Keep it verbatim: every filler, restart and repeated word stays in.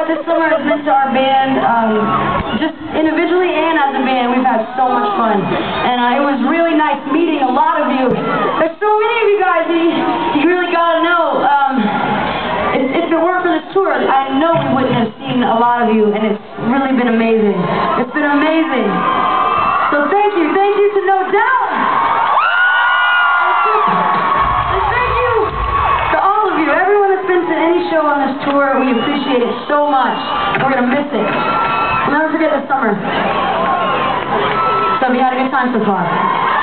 this summer has meant to our band, um, just individually and as a band, we've had so much fun. And uh, it was really nice meeting a lot of you. There's so many of you guys that you, you really gotta know. Um, if, if it weren't for this tour, I know we wouldn't have seen a lot of you, and it's really been amazing. It's been amazing. So thank you. Thank you to No Doubt. And thank you to all of you. Everyone that's been to any show on this tour, we appreciate it so much. We're going to miss it. We'll never forget this summer. So have you had a good time so far?